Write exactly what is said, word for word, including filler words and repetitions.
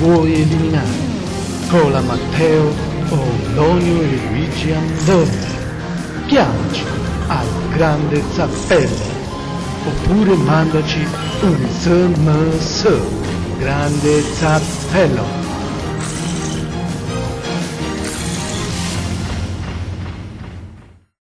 vuoi eliminare? Cola Matteo o Lonio e Luigi Andoni? Chiamaci al Grande Zappello oppure mandaci un S M S. Grande Zappello.